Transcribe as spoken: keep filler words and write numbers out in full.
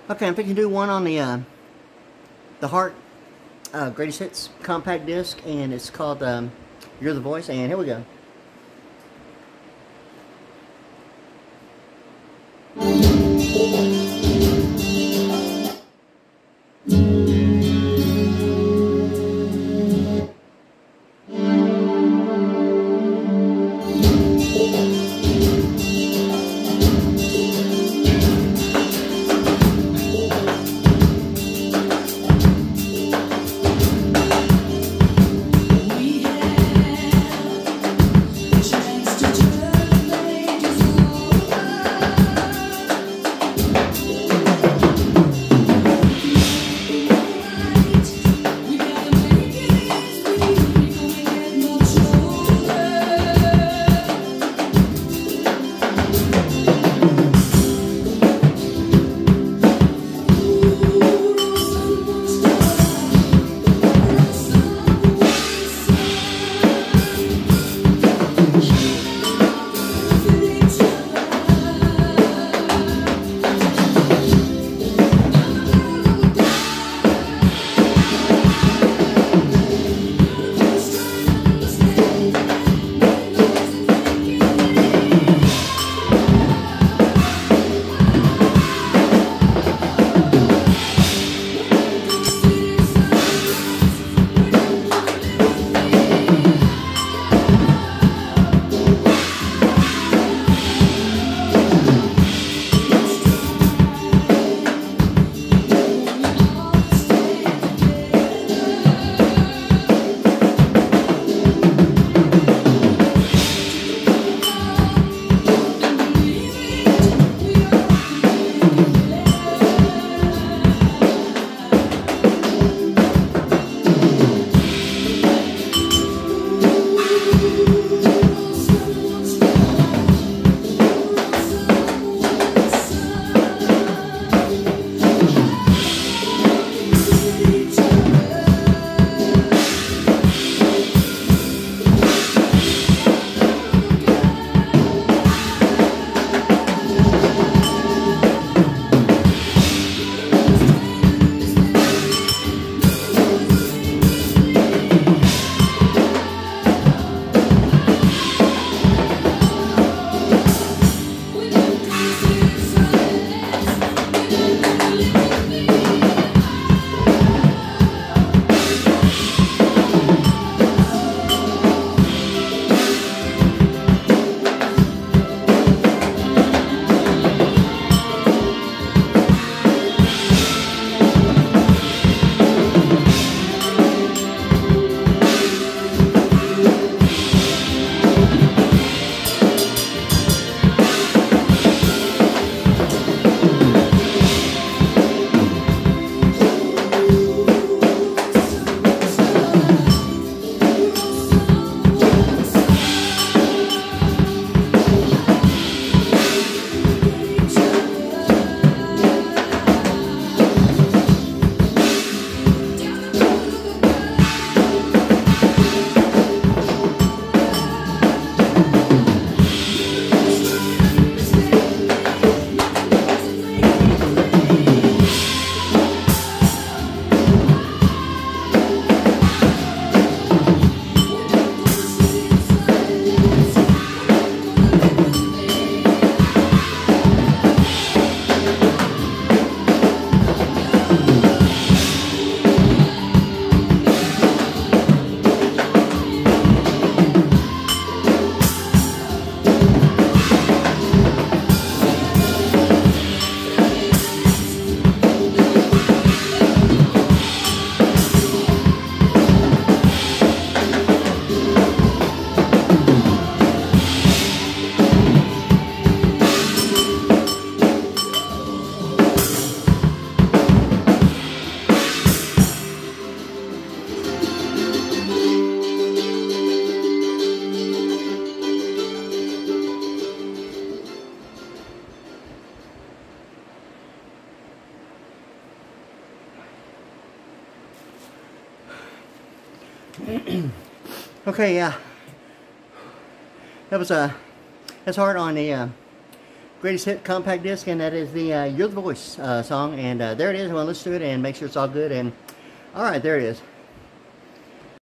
Okay, I'm thinking to do one on the uh, the Heart uh, Greatest Hits compact disc, and it's called um, You're the Voice, and here we go. Okay, yeah. That was a uh, that's hard on the uh, greatest hit compact disc, and that is the uh, You're the Voice uh, song. And uh, there it is. I want to listen to it and make sure it's all good. And all right, there it is.